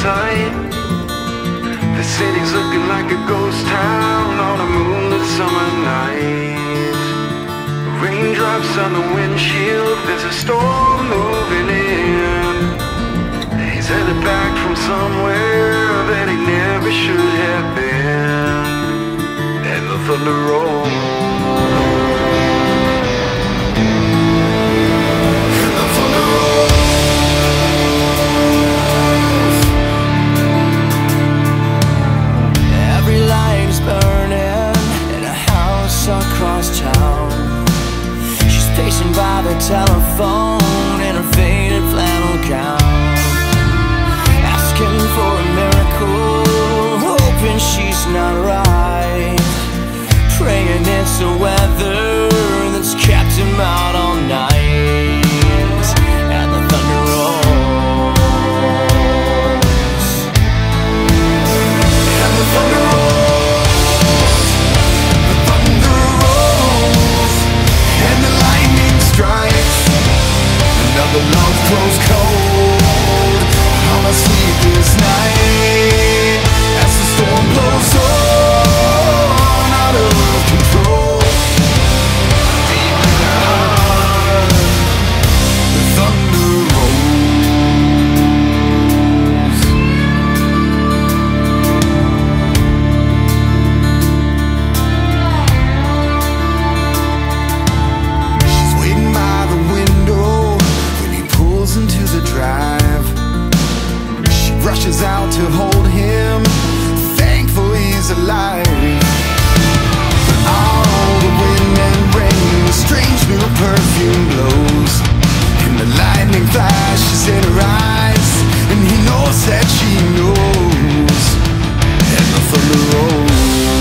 sight. The city's looking like a ghost town on a moonlit summer night. Raindrops on the windshield, there's a storm moving in. He's headed back from somewhere that he never should have been. And the thunder rolls. Across town, she's pacing by the telephone in her faded flannel gown, asking for a miracle, hoping she's not right, praying it's the weather that's kept him out all night. And the thunder rolls, and the thunder rolls. The love grows cold on a sleepless night as the storm blows on out of control. Deep in the heart, the thunder She's waiting by the window into the drive. She rushes out to hold him, thankful he's alive. But all the wind and rain, the strange new perfume blows, and the lightning flashes in her eyes, and he knows that she knows. And the thunder rolls,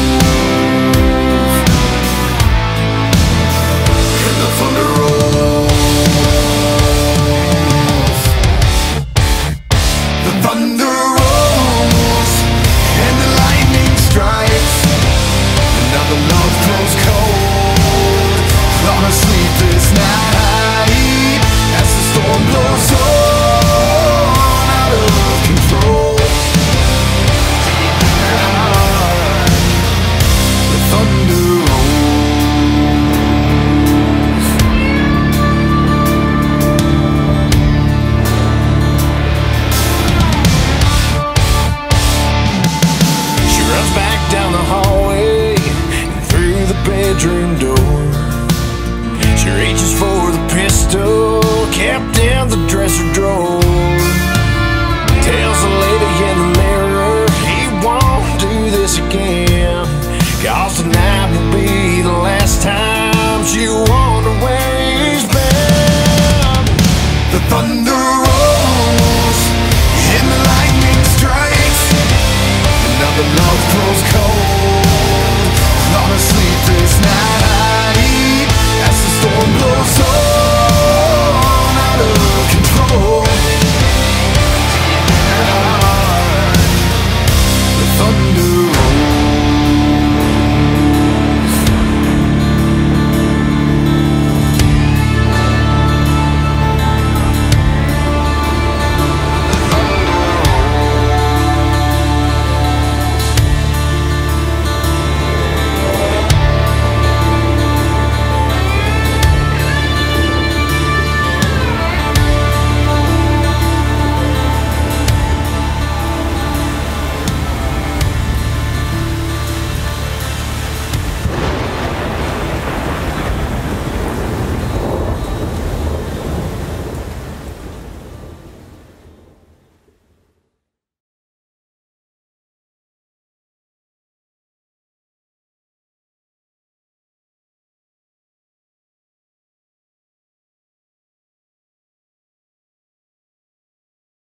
and the thunder rolls. Thunder rolls and the lightning strikes. Now the love grows cold on a sleepless night as the storm blows on out of control. Deep in her heart, the thunder rolls. Back down the hallway and through the bedroom door. She reaches for the pistol kept in the dresser drawer. Tells the lady in the mirror he won't do this again, 'cause tonight will be the last time she'll wonder where he's been. The thunder rolls and the lightning strikes. Now the love grows cold on a sleepless night as the storm blows over.